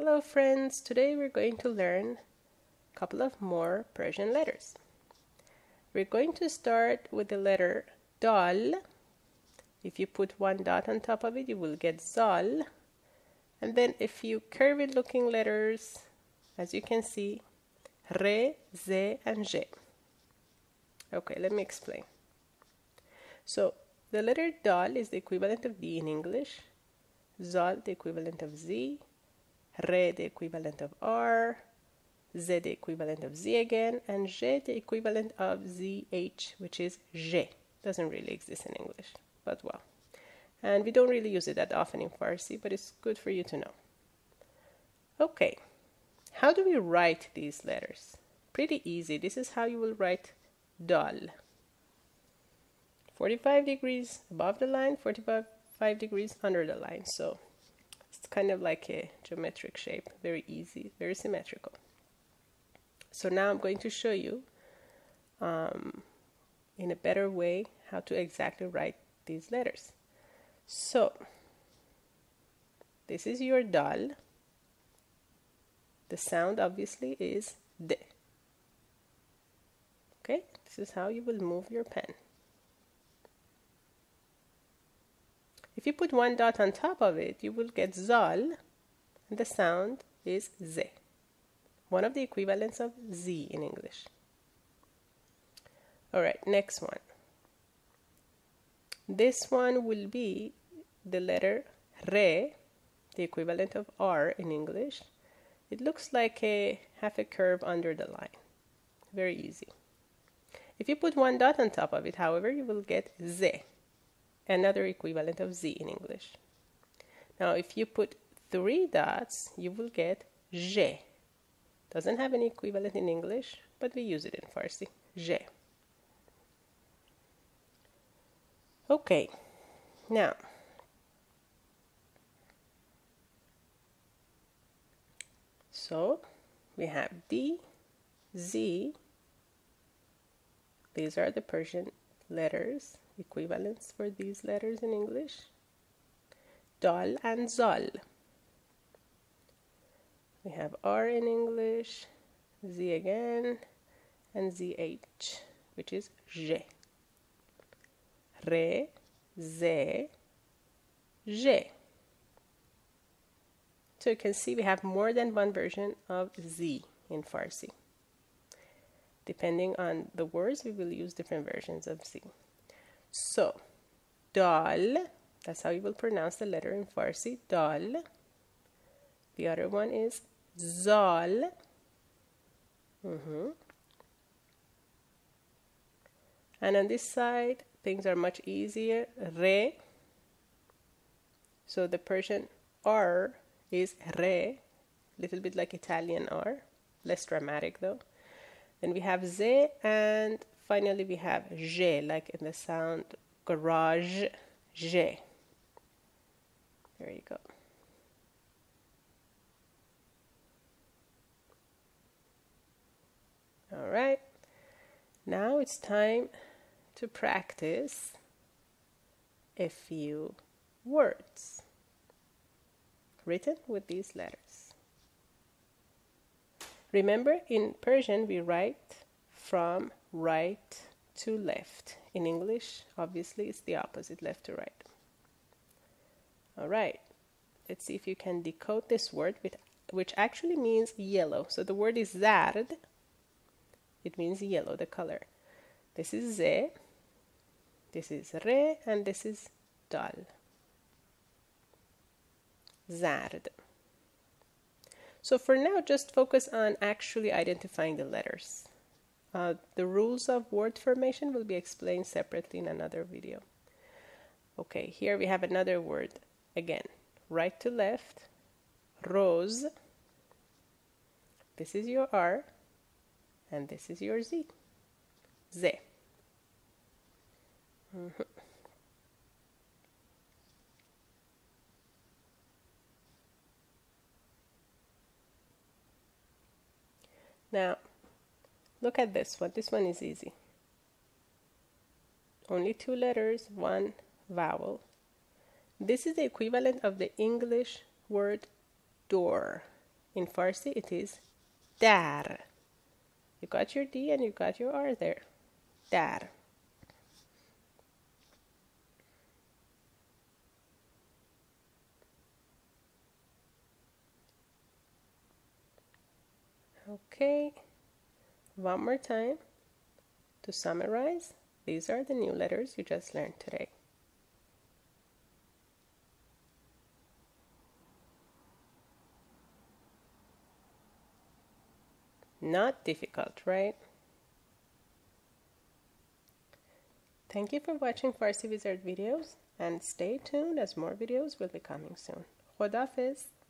Hello friends, today we're going to learn a couple of more Persian letters. We're going to start with the letter Dal. If you put one dot on top of it, you will get Zal. And then a few curved looking letters, as you can see, Re, Ze, and Je. Okay, let me explain. So, the letter Dal is the equivalent of D in English, Zal the equivalent of Z, Re the equivalent of R, Z the equivalent of Z again, and Je the equivalent of ZH, which is Je. Doesn't really exist in English, but well. And we don't really use it that often in Farsi, but it's good for you to know. Okay, how do we write these letters? Pretty easy. This is how you will write Dal. 45 degrees above the line, 45 degrees under the line. So it's kind of like a geometric shape, very easy, very symmetrical. So now I'm going to show you in a better way how to exactly write these letters. So this is your Dal. The sound obviously is D. Okay, this is how you will move your pen. If you put one dot on top of it, you will get Zal, and the sound is Z, one of the equivalents of Z in English. Alright, next one. This one will be the letter Re, the equivalent of R in English. It looks like half a curve under the line. Very easy. If you put one dot on top of it, however, you will get Z, another equivalent of Z in English. Now, if you put three dots, you will get Je. Doesn't have any equivalent in English, but we use it in Farsi. Je. Okay, now so we have D, Z. These are the Persian letters, equivalents for these letters in English. Dal and Zal. We have R in English, Z again, and ZH, which is Je. Re, Ze, Je. So you can see we have more than one version of Z in Farsi. Depending on the words, we will use different versions of Z. So, Dal, that's how you will pronounce the letter in Farsi, Dal. The other one is Zal. And on this side, things are much easier. Re. So the Persian R is Re, little bit like Italian R, less dramatic though. Then we have Z, and finally we have Je, like in the sound garage, Je. There you go. All right, now it's time to practice a few words written with these letters. Remember, in Persian we write from right to left. In English, obviously, it's the opposite, left to right. All right, let's see if you can decode this word, which actually means yellow. So the word is zard. It means yellow, the color. This is Ze, this is Re, and this is Dal. Zard. So for now, just focus on actually identifying the letters. The rules of word formation will be explained separately in another video. Okay, here we have another word. Again, right to left, Rose. This is your R, and this is your Z. Ze. Now, look at this one. This one is easy. Only two letters, one vowel. This is the equivalent of the English word door. In Farsi, it is dar. You got your D and you got your R there. Dar. Okay, one more time. To summarize, these are the new letters you just learned today. Not difficult, right? Thank you for watching Farsi Wizard videos and stay tuned as more videos will be coming soon. Khodafis.